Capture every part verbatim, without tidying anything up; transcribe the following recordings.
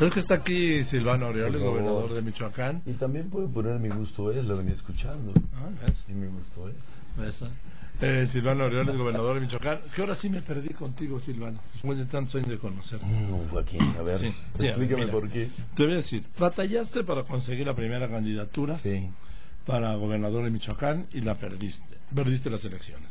Pero es que está aquí Silvano Aureoles, gobernador de Michoacán. Y también puedo poner mi gusto es, lo venía escuchando. Ah, ¿ves? Y mi gusto es. Eso. Eh, Silvano Aureoles, gobernador de Michoacán. Que ahora sí me perdí contigo, Silvano. Después de tantos años de conocer. No, Joaquín, a ver, Sí. explícame Mira, por qué. Te voy a decir, batallaste para conseguir la primera candidatura Sí. para gobernador de Michoacán y la perdiste. Perdiste las elecciones.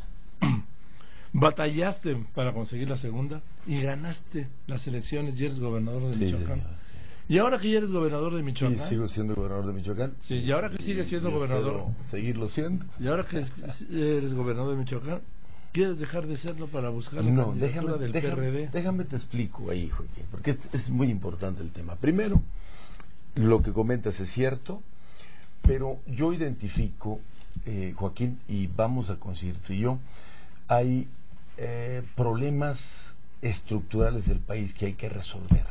Batallaste para conseguir la segunda y ganaste las elecciones y eres gobernador de Sí, Michoacán. señor, sí. Y ahora que ya eres gobernador de Michoacán. Sí, sigo siendo gobernador de Michoacán. Sí, y ahora que sigues siendo Y gobernador. espero seguirlo siendo. Y ahora que eres gobernador de Michoacán, ¿quieres dejar de serlo para buscar la No, candidatura déjame, del déjame, P R D? déjame te explico ahí, Joaquín, porque es, es muy importante el tema. Primero, lo que comentas es cierto, pero yo identifico, eh, Joaquín, y vamos a coincidir tú y yo, hay eh, problemas estructurales del país que hay que resolver.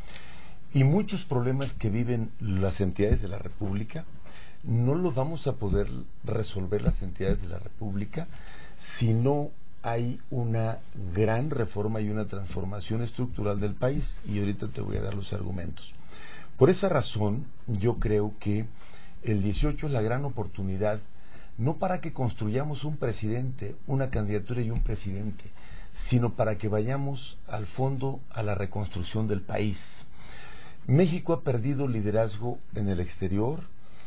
Y muchos problemas que viven las entidades de la República no los vamos a poder resolver las entidades de la República si no hay una gran reforma y una transformación estructural del país, y ahorita te voy a dar los argumentos. Por esa razón, yo creo que el dieciocho es la gran oportunidad, no para que construyamos un presidente, una candidatura y un presidente, sino para que vayamos al fondo a la reconstrucción del país. México ha perdido liderazgo en el exterior,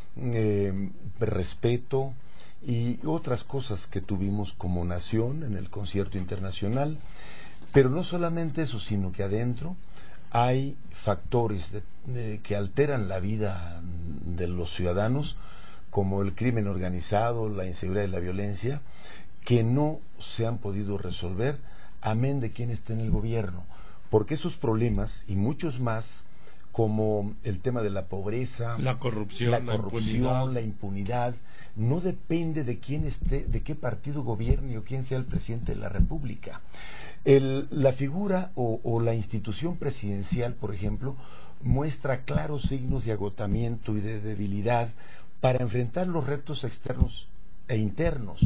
eh, respeto y otras cosas que tuvimos como nación en el concierto internacional, pero no solamente eso, sino que adentro hay factores de, de, que alteran la vida de los ciudadanos, como el crimen organizado, la inseguridad y la violencia, que no se han podido resolver, amén de quien esté en el gobierno, porque esos problemas y muchos más, como el tema de la pobreza, la corrupción, la, la, corrupción, impunidad. la impunidad, no depende de quién esté, de qué partido gobierne o quién sea el presidente de la República. El, la figura o, o la institución presidencial, por ejemplo, muestra claros signos de agotamiento y de debilidad para enfrentar los retos externos e internos.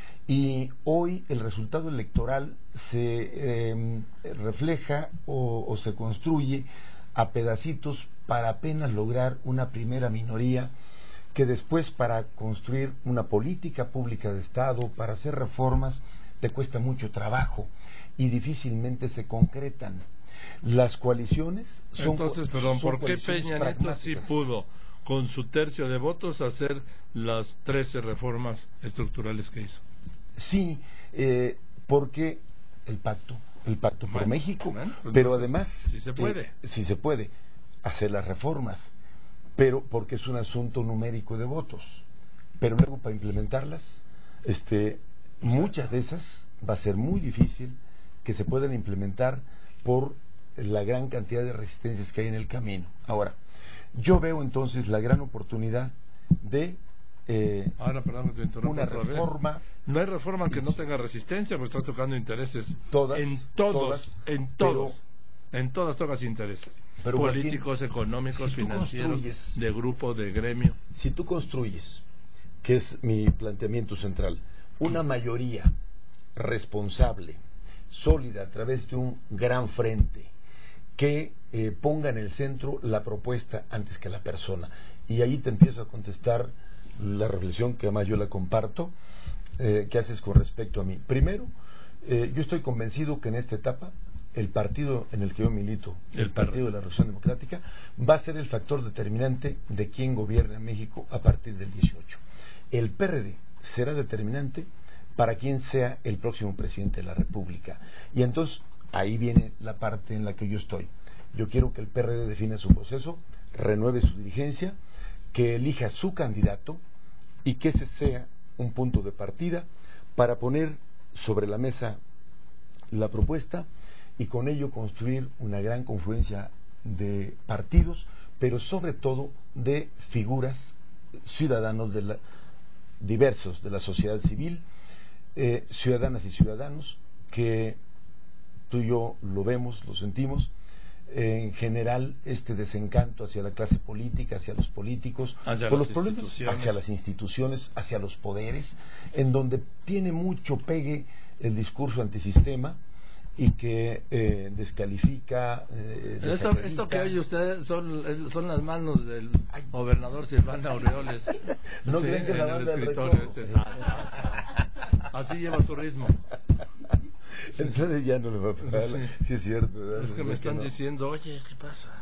Y hoy el resultado electoral se eh, refleja o, o se construye a pedacitos para apenas lograr una primera minoría, que después, para construir una política pública de Estado, para hacer reformas, te cuesta mucho trabajo y difícilmente se concretan. Las coaliciones son... Entonces, perdón, son ¿por qué Peña Nieto sí pudo, con su tercio de votos, hacer las trece reformas estructurales que hizo? Sí, eh, porque el pacto, el pacto por bueno, México, bueno, pues pero no, además... sí se puede. Eh, sí se puede hacer las reformas, pero porque es un asunto numérico de votos. Pero luego para implementarlas, este, muchas de esas va a ser muy difícil que se puedan implementar por la gran cantidad de resistencias que hay en el camino. Ahora, yo veo entonces la gran oportunidad de eh, Ahora, perdón, te interrumpo una otra reforma. Vez. No hay reforma que no tenga resistencia, porque estás tocando intereses. Todas, en todos, todas, en todos, pero, en todas tocas intereses. Pero, políticos, Joaquín, económicos, si financieros, de grupo, de gremio. Si tú construyes, que es mi planteamiento central, una mayoría responsable, sólida, a través de un gran frente, que eh, ponga en el centro la propuesta antes que la persona. Y ahí te empiezo a contestar la reflexión que además yo la comparto, eh, que haces con respecto a mí. Primero, eh, yo estoy convencido que en esta etapa el partido en el que yo milito, el, el Partido de la Revolución Democrática, va a ser el factor determinante de quién gobierna México a partir del dieciocho. El P R D será determinante para quién sea el próximo presidente de la República. Y entonces ahí viene la parte en la que yo estoy. Yo quiero que el P R D defina su proceso, renueve su dirigencia, que elija su candidato y que ese sea un punto de partida para poner sobre la mesa la propuesta y con ello construir una gran confluencia de partidos, pero sobre todo de figuras, ciudadanos de la, diversos de la sociedad civil, eh, ciudadanas y ciudadanos, que tú y yo lo vemos, lo sentimos, eh, en general este desencanto hacia la clase política, hacia los políticos, hacia por los los problemas, hacia las instituciones, hacia los poderes, en donde tiene mucho pegue el discurso antisistema, y que eh, descalifica. Eh, esto, esto que oye usted son, son las manos del gobernador Silvano Aureoles. No sí, creen que la banda del escritorio. Este, así lleva su ritmo. Entonces ya no le va a pasar. Sí, sí es cierto. ¿verdad? Es que me es están que no. diciendo, oye, ¿qué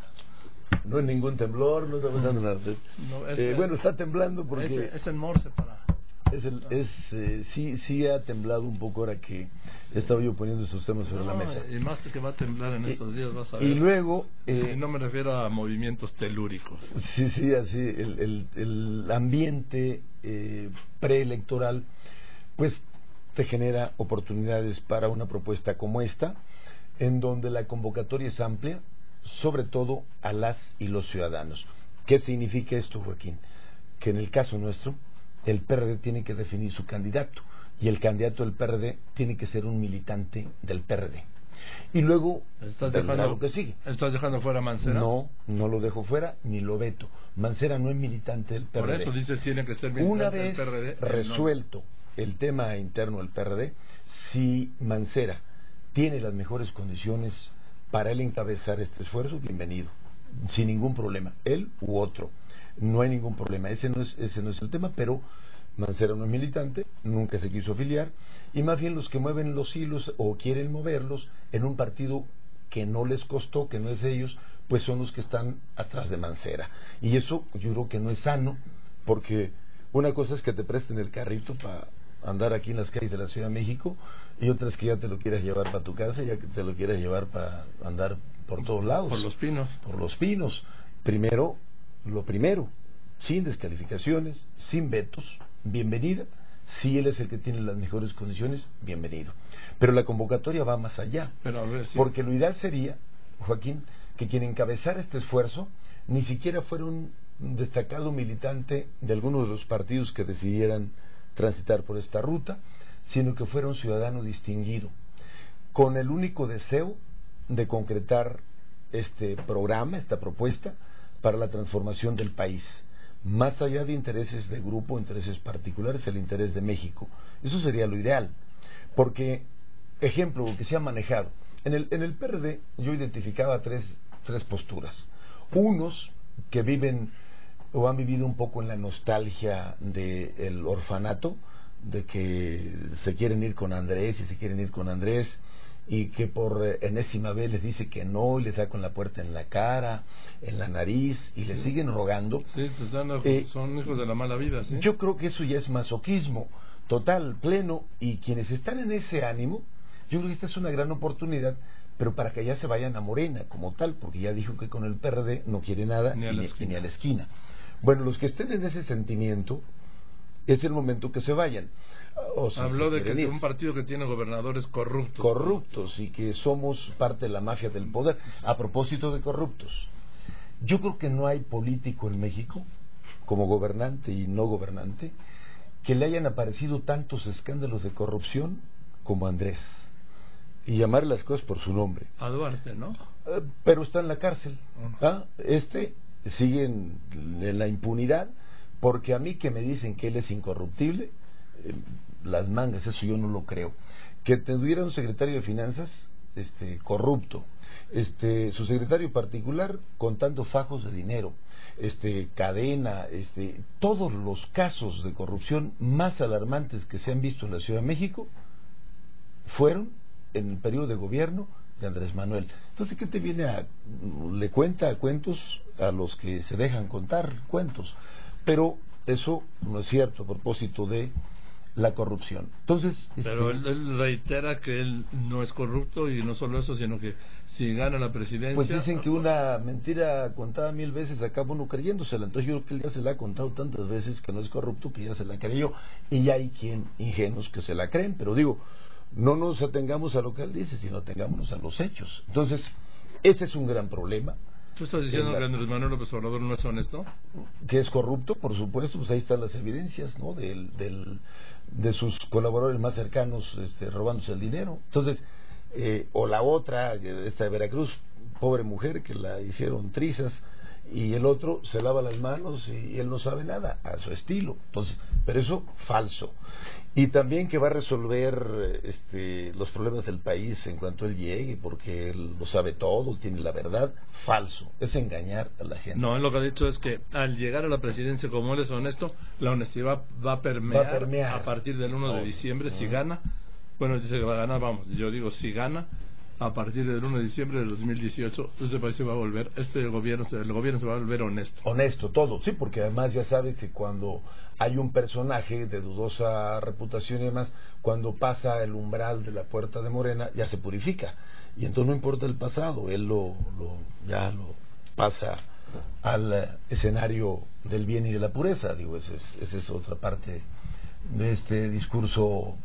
pasa? No es ningún temblor, no está pasando nada. No, es, eh, bueno, está temblando porque es, es en Morse para. Es el, es, eh, sí, sí ha temblado un poco ahora que estaba yo poniendo estos temas sobre no, la mesa. Y más que va a temblar en y, estos días, vas a ver. Y luego... Eh, y no me refiero a movimientos telúricos. Sí, sí, así, el, el, el ambiente eh, preelectoral, pues te genera oportunidades para una propuesta como esta, en donde la convocatoria es amplia, sobre todo a las y los ciudadanos. ¿Qué significa esto, Joaquín? Que en el caso nuestro, el P R D tiene que definir su candidato y el candidato del P R D tiene que ser un militante del P R D. Y luego ¿Estás dejando, lo que sigue. ¿Estás dejando fuera a Mancera? No, no lo dejo fuera ni lo veto. Mancera no es militante del P R D. Por eso dices tiene que ser militante Una del vez P R D. resuelto no. el tema interno del P R D, si Mancera tiene las mejores condiciones para él encabezar este esfuerzo, bienvenido, sin ningún problema, él u otro. No hay ningún problema, ese no es ese no es el tema, pero Mancera no es militante, nunca se quiso afiliar, y más bien los que mueven los hilos o quieren moverlos en un partido que no les costó, que no es de ellos, pues son los que están atrás de Mancera. Y eso yo creo que no es sano, porque una cosa es que te presten el carrito para andar aquí en las calles de la Ciudad de México, y otra es que ya te lo quieras llevar para tu casa, ya que te lo quieras llevar para andar por todos lados. Por los pinos. Por los pinos. Primero, lo primero, sin descalificaciones, sin vetos, bienvenida. Si él es el que tiene las mejores condiciones, bienvenido. Pero la convocatoria va más allá. Pero a ver, sí. Porque lo ideal sería, Joaquín, que quien encabezara este esfuerzo ni siquiera fuera un destacado militante de alguno de los partidos que decidieran transitar por esta ruta, sino que fuera un ciudadano distinguido, con el único deseo de concretar este programa, esta propuesta, para la transformación del país, más allá de intereses de grupo, intereses particulares, el interés de México. Eso sería lo ideal, porque, ejemplo, que se ha manejado, en el, en el P R D yo identificaba tres, tres posturas. Unos que viven o han vivido un poco en la nostalgia del orfanato, de que se quieren ir con Andrés y se quieren ir con Andrés, y que por enésima vez les dice que no y les da con la puerta en la cara, en la nariz, y les siguen rogando. Sí, pues dan, eh, son hijos de la mala vida, ¿sí? Yo creo que eso ya es masoquismo total, pleno, y quienes están en ese ánimo, yo creo que esta es una gran oportunidad, pero para que ya se vayan a Morena como tal, porque ya dijo que con el P R D no quiere nada ni a, la ni, ni a la esquina. Bueno, los que estén en ese sentimiento, es el momento que se vayan. O sea, habló de que ir. un partido que tiene gobernadores corruptos. Corruptos, y que somos parte de la mafia del poder. A propósito de corruptos, yo creo que no hay político en México, como gobernante y no gobernante, que le hayan aparecido tantos escándalos de corrupción como Andrés. Y llamar las cosas por su nombre. A Duarte, ¿no? Eh, pero está en la cárcel. ¿Ah? Este sigue en, en la impunidad, porque a mí que me dicen que él es incorruptible, eh, las mangas, eso yo no lo creo. Que tuviera un secretario de finanzas este corrupto, este su secretario particular contando fajos de dinero, este cadena, este todos los casos de corrupción más alarmantes que se han visto en la Ciudad de México fueron en el periodo de gobierno de Andrés Manuel. Entonces, ¿qué te viene a le cuenta cuentos a los que se dejan contar cuentos? Pero eso no es cierto a propósito de la corrupción. Entonces, pero este, él, él reitera que él no es corrupto, y no solo eso, sino que si gana la presidencia... Pues dicen que una mentira contada mil veces acaba uno creyéndosela. Entonces yo creo que él ya se la ha contado tantas veces que no es corrupto, que ya se la creyó, y ya hay quien ingenuos que se la creen. Pero digo, no nos atengamos a lo que él dice, sino atengámonos a los hechos. Entonces, ese es un gran problema. ¿Tú estás diciendo la, que Andrés Manuel López Obrador no es honesto? Que es corrupto, por supuesto, pues ahí están las evidencias, ¿no? Del, del, de sus colaboradores más cercanos este, robándose el dinero. Entonces, eh, o la otra, esta de Veracruz, pobre mujer que la hicieron trizas, y el otro se lava las manos y él no sabe nada, a su estilo. Entonces, pero eso falso. Y también que va a resolver este, los problemas del país en cuanto él llegue, porque él lo sabe todo, tiene la verdad, falso. Es engañar a la gente. No, él lo que ha dicho es que al llegar a la presidencia, como él es honesto, la honestidad va a permear, va a, permear. a partir del uno de diciembre, no. si gana. Bueno, dice que va a ganar, vamos, yo digo si gana, a partir del uno de diciembre de dos mil dieciocho, este país se va a volver, este gobierno, el gobierno se va a volver honesto. Honesto, todo, sí, porque además ya sabes que cuando hay un personaje de dudosa reputación y demás, cuando pasa el umbral de la puerta de Morena, ya se purifica. Y entonces no importa el pasado, él lo, lo ya lo pasa al escenario del bien y de la pureza. Digo, esa es, esa es otra parte de este discurso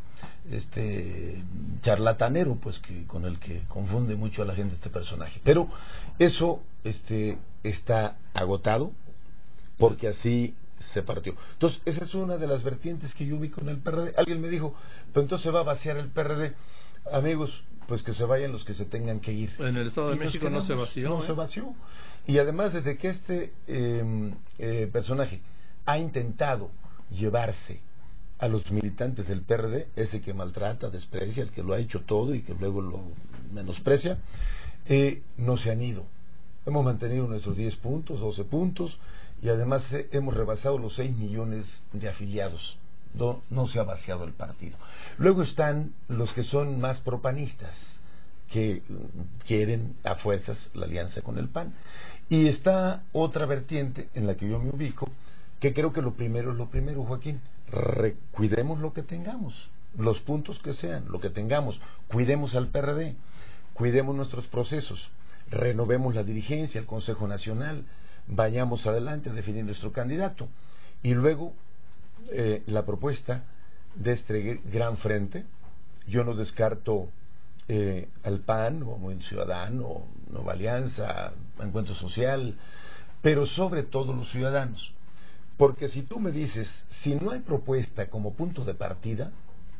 este charlatanero, pues, que con el que confunde mucho a la gente este personaje. Pero eso este está agotado, porque así se partió. Entonces, esa es una de las vertientes que yo vi con el P R D. Alguien me dijo, pero entonces se va a vaciar el P R D. Amigos, pues que se vayan los que se tengan que ir. En el Estado de y México no se vació. No ¿eh? se vació. Y además, desde que este eh, eh, personaje ha intentado llevarse a los militantes del P R D, ese que maltrata, desprecia, el que lo ha hecho todo y que luego lo menosprecia, eh, no se han ido. Hemos mantenido nuestros diez puntos, doce puntos, y además eh, hemos rebasado los seis millones de afiliados. No, no se ha vaciado el partido. Luego están los que son más propanistas, que quieren a fuerzas la alianza con el P A N. Y está otra vertiente en la que yo me ubico, que creo que lo primero es lo primero, Joaquín. Re, cuidemos lo que tengamos, los puntos que sean, lo que tengamos, cuidemos al P R D, cuidemos nuestros procesos, renovemos la dirigencia, el Consejo Nacional, vayamos adelante a definir nuestro candidato, y luego eh, la propuesta de este gran frente. Yo no descarto eh, al P A N, o Movimiento Ciudadano, Nueva Alianza, Encuentro Social, pero sobre todo los ciudadanos. Porque si tú me dices, si no hay propuesta como punto de partida,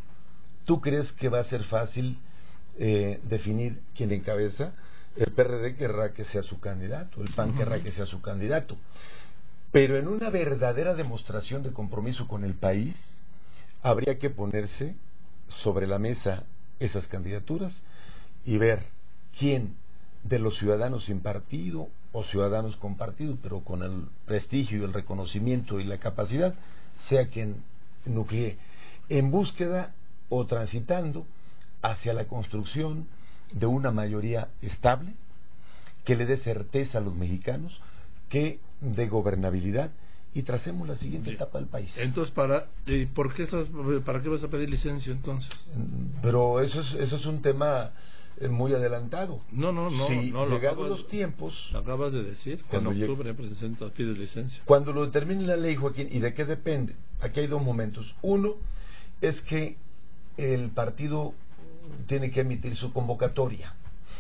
¿tú crees que va a ser fácil eh, definir quién encabeza? El P R D querrá que sea su candidato, el P A N uh-huh. querrá que sea su candidato. Pero en una verdadera demostración de compromiso con el país, habría que ponerse sobre la mesa esas candidaturas y ver quién de los ciudadanos sin partido o ciudadanos con partido, pero con el prestigio y el reconocimiento y la capacidad, sea quien nuclee, en búsqueda o transitando hacia la construcción de una mayoría estable que le dé certeza a los mexicanos, que de gobernabilidad, y tracemos la siguiente sí. etapa del país. Entonces, para ¿y por qué estás, para qué vas a pedir licencia entonces? Pero eso es eso es un tema muy adelantado. No, no, no. Si no llegados los tiempos, lo acabas de decir, que en octubre presentas, pides licencia. Cuando lo determine la ley, Joaquín, ¿y de qué depende? Aquí hay dos momentos. Uno es que el partido tiene que emitir su convocatoria.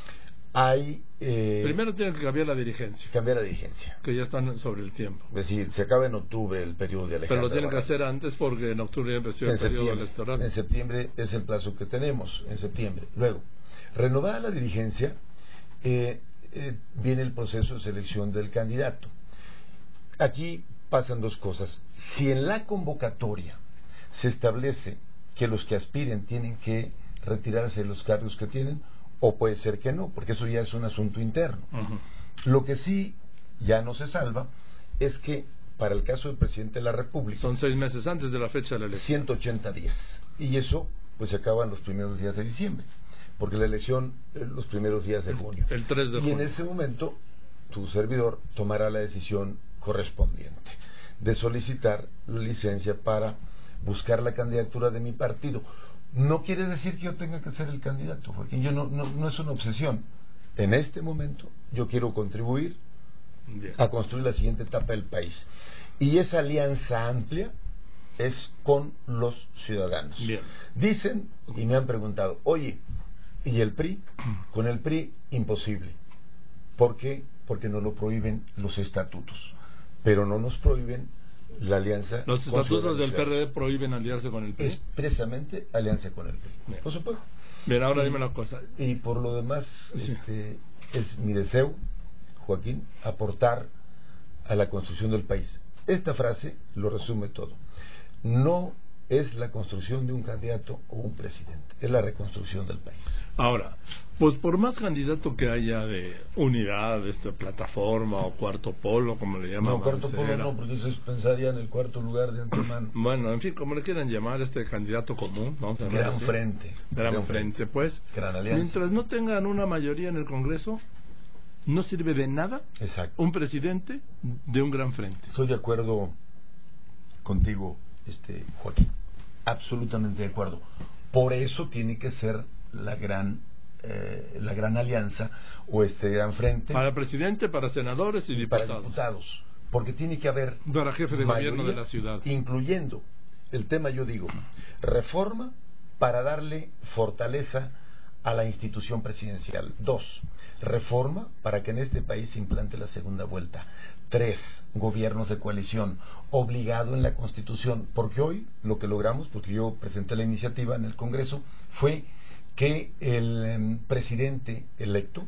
Hay eh, primero tiene que cambiar la dirigencia. Cambiar la dirigencia. Que ya están sobre el tiempo. Es decir, se acaba en octubre el periodo de Alejandro. Pero lo tienen que hacer antes porque en octubre ya empezó el periodo electoral. En septiembre es el plazo que tenemos, en septiembre. Luego, renovada la dirigencia, eh, eh, viene el proceso de selección del candidato. Aquí pasan dos cosas. Si en la convocatoria se establece que los que aspiren tienen que retirarse de los cargos que tienen, o puede ser que no, porque eso ya es un asunto interno. Uh-huh. Lo que sí ya no se salva es que para el caso del presidente de la República son seis meses antes de la fecha de la elección, ciento ochenta días, y eso pues se acaba en los primeros días de diciembre, porque la elección eh, los primeros días de junio, el tres de junio. Y en ese momento tu servidor tomará la decisión correspondiente de solicitar la licencia para buscar la candidatura de mi partido. No quiere decir que yo tenga que ser el candidato, porque yo no, no, no es una obsesión. En este momento yo quiero contribuir Bien. a construir la siguiente etapa del país, y esa alianza amplia es con los ciudadanos. Bien. Dicen, y me han preguntado, oye, ¿y el P R I? Con el P R I imposible. ¿Por qué? Porque nos lo prohíben los estatutos, pero no nos prohíben la alianza. Los estatutos del P R D prohíben aliarse con el P R I. Expresamente alianza con el P R I. Bien. Por supuesto. Bien, ahora y, dime una cosa. Y por lo demás, sí. este, es mi deseo, Joaquín, aportar a la construcción del país. Esta frase lo resume todo. no es la construcción de un candidato o un presidente, es la reconstrucción del país. Ahora, pues por más candidato que haya de unidad, de esta plataforma o cuarto polo, como le llaman. No, cuarto polo no, porque eso es pensaría en el cuarto lugar de antemano. Bueno, en fin, como le quieran llamar, este candidato común, vamos a ver. Gran frente. Gran, gran frente, frente, pues. Gran alianza. Mientras no tengan una mayoría en el Congreso, no sirve de nada. Exacto. Un presidente de un gran frente. Estoy de acuerdo contigo, este Joaquín. Absolutamente de acuerdo. Por eso tiene que ser la gran eh, la gran alianza o este gran frente para presidente, para senadores y, y diputados. Para diputados, porque tiene que haber para jefe de mayoría, gobierno de la ciudad, incluyendo el tema, yo digo, reforma para darle fortaleza a la institución presidencial. Dos, reforma para que en este país se implante la segunda vuelta. Tres, gobiernos de coalición, obligado en la Constitución, porque hoy lo que logramos, porque yo presenté la iniciativa en el Congreso, fue que el eh, presidente electo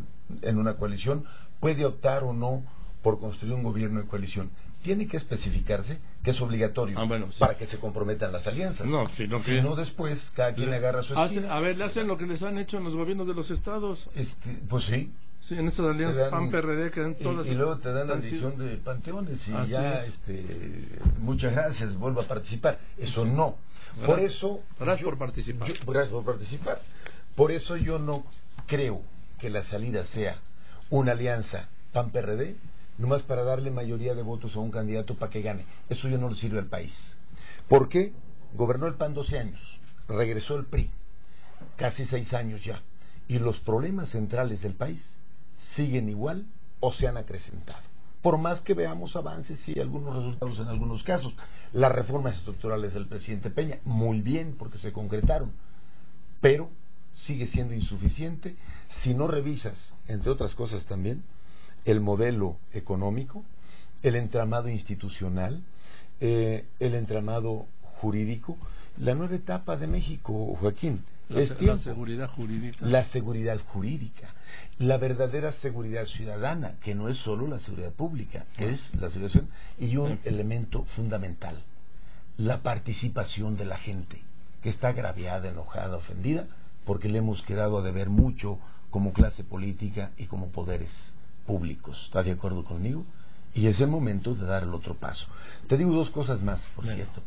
en una coalición puede optar o no por construir un gobierno de coalición. Tiene que especificarse que es obligatorio, ah, bueno, sí, para que se comprometan las alianzas. No, sino que si no después cada quien le, agarra su esquina. A ver, le hacen lo que les han hecho en los gobiernos de los estados. Este, pues sí. Sí, en estas alianzas P A N P R D que dan todas. Y, y luego te dan la adición de panteones y así ya, es. este, muchas gracias, vuelvo a participar. Eso sí. No. Por eso. Gracias yo, por participar. Yo, gracias por participar. Por eso yo no creo que la salida sea una alianza P A N P R D, nomás para darle mayoría de votos a un candidato para que gane. Eso ya no le sirve al país. ¿Por qué? Gobernó el P A N doce años, regresó el P R I, casi seis años ya, y los problemas centrales del país siguen igual o se han acrecentado. Por más que veamos avances y algunos resultados en algunos casos, las reformas estructurales del presidente Peña, muy bien porque se concretaron, pero sigue siendo insuficiente si no revisas, entre otras cosas también, el modelo económico, el entramado institucional, eh, el entramado jurídico, la nueva etapa de México, Joaquín. La, es la seguridad jurídica. La seguridad jurídica, la verdadera seguridad ciudadana, que no es solo la seguridad pública, que es la seguridad, y un elemento fundamental, la participación de la gente, que está agraviada, enojada, ofendida, porque le hemos quedado a deber mucho como clase política y como poderes públicos. ¿Estás de acuerdo conmigo? Y es el momento de dar el otro paso. Te digo dos cosas más, por Bien. cierto.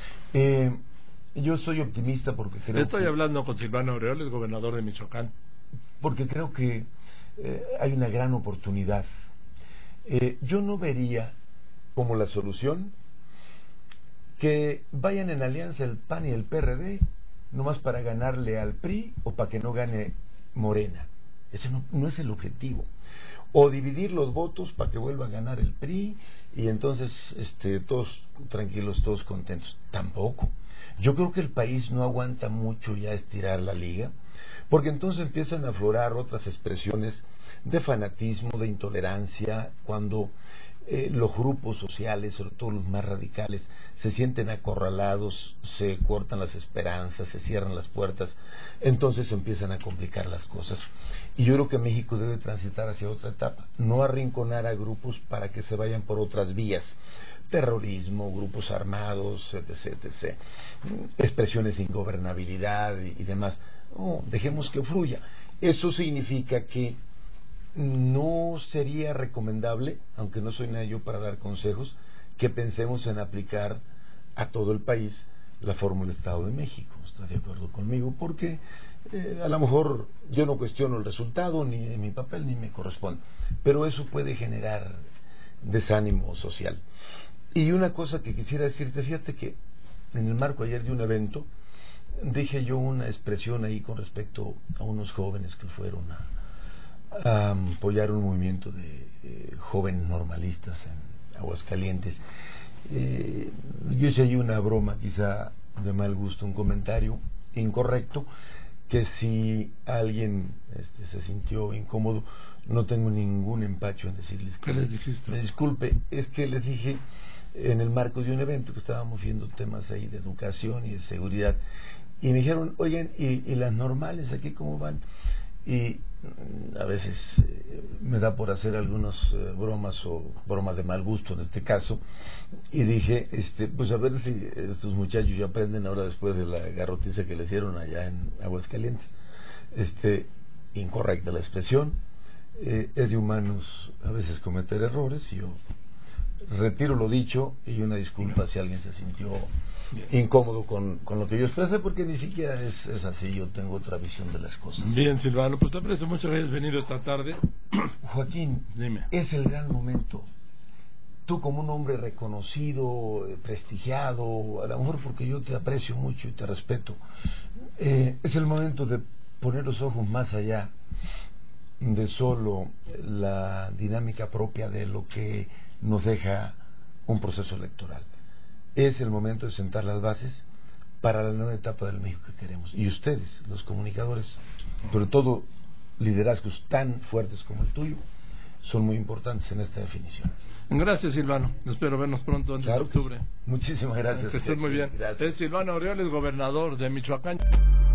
Eh, yo soy optimista porque creo Estoy que, hablando con Silvano Aureoles, gobernador de Michoacán. Porque creo que eh, hay una gran oportunidad. Eh, yo no vería como la solución que vayan en alianza el P A N y el P R D nomás para ganarle al P R I o para que no gane Morena. Ese no, no es el objetivo. O dividir los votos para que vuelva a ganar el P R I y entonces este, todos tranquilos, todos contentos. Tampoco. Yo creo que el país no aguanta mucho ya estirar la liga, porque entonces empiezan a aflorar otras expresiones de fanatismo, de intolerancia, cuando eh, los grupos sociales, sobre todo los más radicales, se sienten acorralados, se cortan las esperanzas, se cierran las puertas, entonces empiezan a complicar las cosas. Y yo creo que México debe transitar hacia otra etapa, no arrinconar a grupos para que se vayan por otras vías, terrorismo, grupos armados, etc, etcétera, expresiones de ingobernabilidad y, y demás. No, dejemos que fluya. Eso significa que no sería recomendable, aunque no soy nadie yo para dar consejos, que pensemos en aplicar a todo el país la fórmula Estado de México. ¿Está de acuerdo conmigo? Porque eh, a lo mejor yo no cuestiono el resultado, ni en mi papel, ni me corresponde, pero eso puede generar desánimo social. Y una cosa que quisiera decirte, fíjate que en el marco ayer de un evento dije yo una expresión ahí con respecto a unos jóvenes que fueron a, a apoyar un movimiento de eh, jóvenes normalistas en Aguascalientes. Eh, yo hice ahí una broma, quizá de mal gusto, un comentario incorrecto, que si alguien este, se sintió incómodo, no tengo ningún empacho en decirles que ¿Qué les dijiste? Me disculpe, es que les dije en el marco de un evento que estábamos viendo temas ahí de educación y de seguridad, y me dijeron, oigan, ¿y, y las normales aquí cómo van? Y a veces me da por hacer algunas eh, bromas o bromas de mal gusto en este caso, y dije, este, pues a ver si estos muchachos ya aprenden ahora después de la garrotiza que le hicieron allá en Aguascalientes. Este, incorrecta la expresión, eh, es de humanos a veces cometer errores, y yo retiro lo dicho y una disculpa si alguien se sintió incómodo con, con lo que yo expresé, porque ni siquiera es, es así, yo tengo otra visión de las cosas. Bien, Silvano, pues te aprecio mucho que hayas venido esta tarde. Joaquín, dime, es el gran momento. Tú, como un hombre reconocido, prestigiado, a lo mejor porque yo te aprecio mucho y te respeto, eh, es el momento de poner los ojos más allá de solo la dinámica propia de lo que nos deja un proceso electoral. Es el momento de sentar las bases para la nueva etapa del México que queremos. Y ustedes, los comunicadores, sobre todo liderazgos tan fuertes como el tuyo, son muy importantes en esta definición. Gracias, Silvano. Espero vernos pronto antes claro de octubre. Muchísimas gracias. Que estés muy bien. Gracias. Es Silvano Aureoles, gobernador de Michoacán.